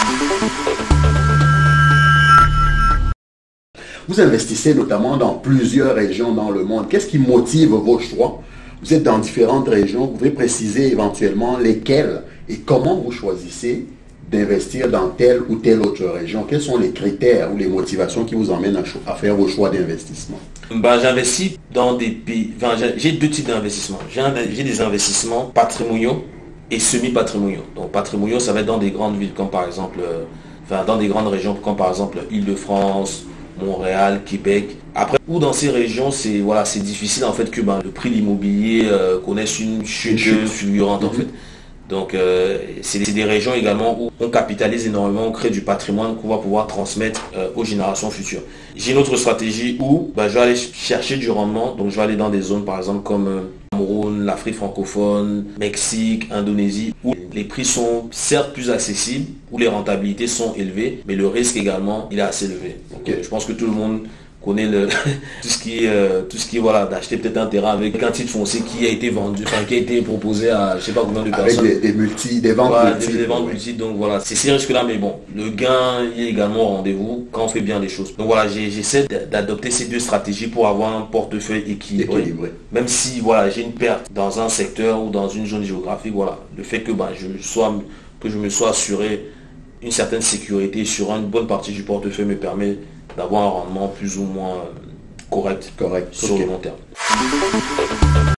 Vous investissez notamment dans plusieurs régions dans le monde. Qu'est-ce qui motive vos choix? Vous êtes dans différentes régions. Vous pouvez préciser éventuellement lesquelles et comment vous choisissez d'investir dans telle ou telle autre région. Quels sont les critères ou les motivations qui vous emmènent à faire vos choix d'investissement? J'investis dans des pays. J'ai deux types d'investissements. J'ai des investissements patrimoniaux et semi-patrimoniaux. Donc patrimoniaux, ça va être dans des grandes villes comme par exemple, dans des grandes régions comme par exemple Île-de-France, Montréal, Québec. Après, ou dans ces régions, c'est difficile en fait que le prix de l'immobilier connaisse une chute fulgurante en fait. Donc c'est des régions également où on capitalise énormément, on crée du patrimoine qu'on va pouvoir transmettre aux générations futures. J'ai une autre stratégie où je vais aller chercher du rendement, donc je vais aller dans des zones par exemple comme Cameroun, l'Afrique francophone, Mexique, Indonésie, où les prix sont certes plus accessibles, où les rentabilités sont élevées, mais le risque également il est assez élevé. Donc je pense que tout le monde connaît tout ce qui est voilà, d'acheter peut-être un terrain avec un titre foncier qui a été vendu, qui a été proposé à je sais pas combien de personnes. Avec des ventes multiples. Des ventes multiples, donc voilà, c'est ces risques-là, mais bon, le gain il est également au rendez-vous quand on fait bien les choses. Donc voilà, j'essaie d'adopter ces deux stratégies pour avoir un portefeuille équilibré. Même si voilà, j'ai une perte dans un secteur ou dans une zone géographique, voilà, le fait que je me sois assuré une certaine sécurité sur une bonne partie du portefeuille me permet d'avoir un rendement plus ou moins correct sur le long terme.